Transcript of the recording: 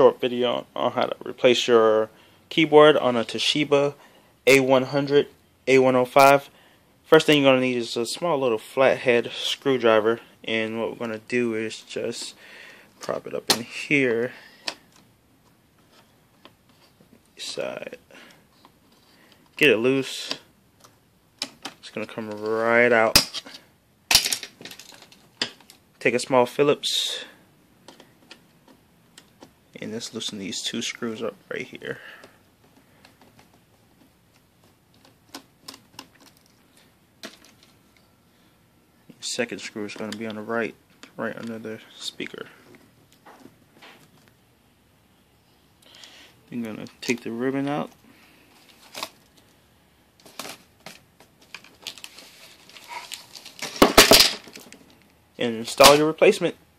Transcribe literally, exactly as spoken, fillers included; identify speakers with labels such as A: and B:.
A: short video on how to replace your keyboard on a Toshiba A one hundred A one oh five. First thing you're going to need is a small little flathead screwdriver, and what we're going to do is just prop it up in here, side, get it loose. It's going to come right out. Take a small Phillips and just loosen these two screws up right here. The second screw is going to be on the right, right under the speaker. I'm going to take the ribbon out and install your replacement.